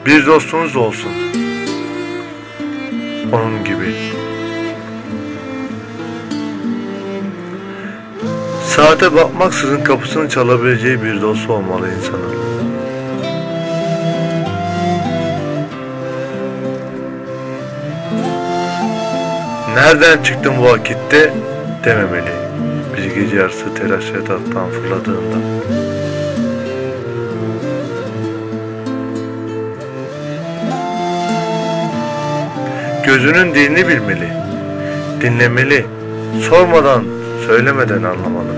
Bir dostunuz olsun. Onun gibi. Saate bakmaksızın kapısını çalabileceği bir dostu olmalı insanın. Nereden çıktın bu vakitte dememeli. Bir gece yarısı telaş yataktan fırladığında. Gözünün dilini bilmeli, dinlemeli, sormadan, söylemeden anlamalı.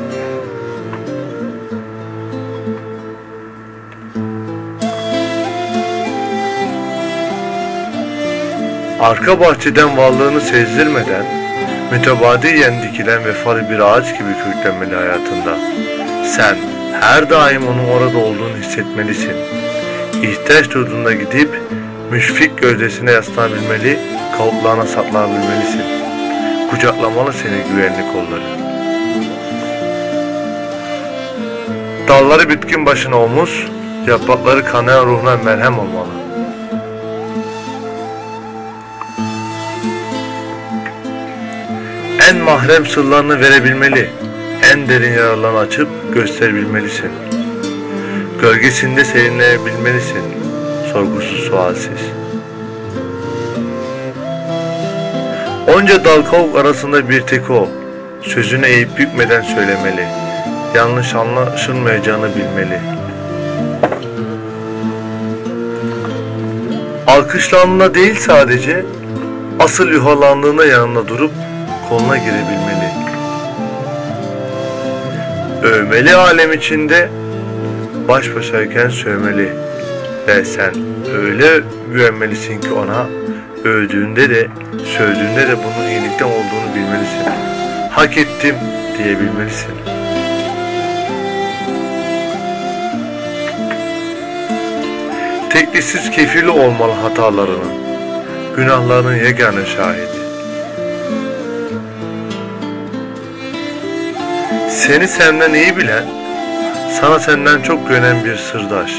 Arka bahçeden varlığını sezdirmeden, mütebadiyen dikilen vefalı bir ağaç gibi köklenmeli hayatında. Sen her daim onun orada olduğunu hissetmelisin. İhtiyaç duyduğunda gidip müşfik gövdesine yaslanabilmeli, kavuklarına saklanabilmelisin. Kucaklamalı seni güvenli kolları. Dalları bitkin başına omuz, yaprakları kanayan ruhuna merhem olmalı. En mahrem sırlarını verebilmeli, en derin yaralarını açıp gösterebilmelisin. Gölgesinde serinleyebilmelisin, sorgusuz sualsiz. Onca dal kavuk arasında bir tek o, sözünü eğip bükmeden söylemeli, yanlış anlaşılmayacağını bilmeli. Alkışlandığında değil sadece, asıl yuhalandığında yanında durup koluna girebilmeli. Övmeli alem içinde, baş başayken sövmeli. Ve sen öyle güvenmelisin ki ona, övdüğünde de, sövdüğünde de bunun iyilikten olduğunu bilmelisin. Hak ettim diyebilmelisin. Teklifsiz kefili olmalı hatalarının, günahlarının yegane şahidi. Seni senden iyi bilen, sana senden çok güvenen bir sırdaş.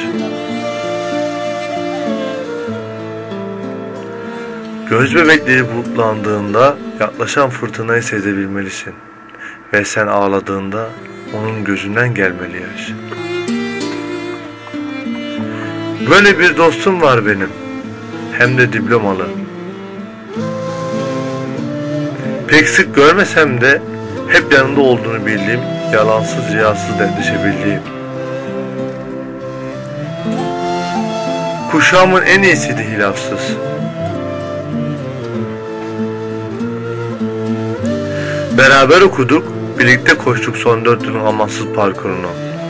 Göz bebekleri bulutlandığında yaklaşan fırtınayı sezebilmelisin. Ve sen ağladığında onun gözünden gelmeli yaş. Böyle bir dostum var benim, hem de diplomalı. Pek sık görmesem de hep yanında olduğunu bildiğim, yalansız riyasız dertleşebildiğim. Kuşağımın en iyisiydi hilafsız. Beraber okuduk, birlikte koştuk son 4 yılın amansız parkurunu.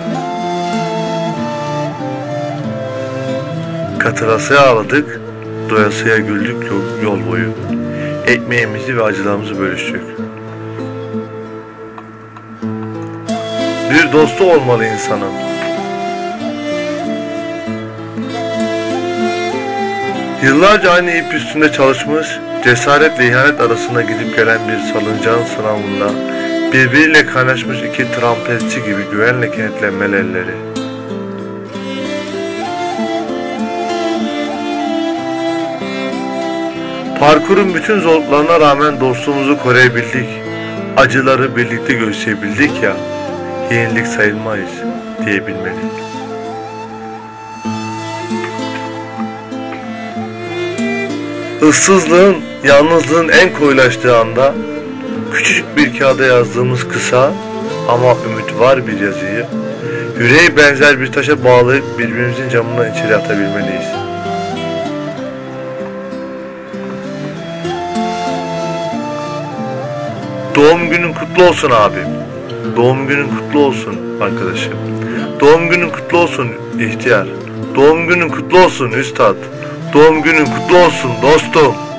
Katırasıya ağladık, doyasıya güldük yol boyu. Ekmeğimizi ve acılarımızı bölüştük. Bir dostu olmalı insanın. Yıllarca aynı ip üstünde çalışmış, cesaretle ihanet arasında gidip gelen bir salıncağın sınavında birbiriyle kaynaşmış iki trampetçi gibi güvenle kenetlenmeli elleri. Parkurun bütün zorluklarına rağmen dostluğumuzu koruyabildik, acıları birlikte göğüsleyebildik ya, yenilik sayılmayız diyebilmeli. Issızlığın, yalnızlığın en koyulaştığı anda küçücük bir kağıda yazdığımız kısa ama ümit var bir yazıyı yüreği benzer bir taşa bağlayıp birbirimizin camından içeri atabilmeliyiz. Doğum günün kutlu olsun abim. Doğum günün kutlu olsun arkadaşım. Doğum günün kutlu olsun ihtiyar. Doğum günün kutlu olsun üstad. Doğum günün kutlu olsun dostum.